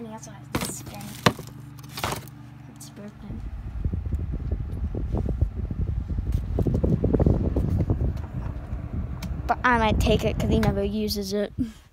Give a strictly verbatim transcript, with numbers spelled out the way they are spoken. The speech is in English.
He also has this skin. It's birthday. But I might take it because he never uses it.